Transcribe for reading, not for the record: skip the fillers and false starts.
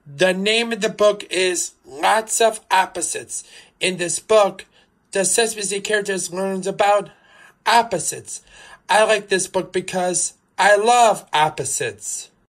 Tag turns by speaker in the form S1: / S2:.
S1: The name of the book is Lots of Opposites. In this book, the Sesame Street characters learns about opposites. I like this book because I love opposites.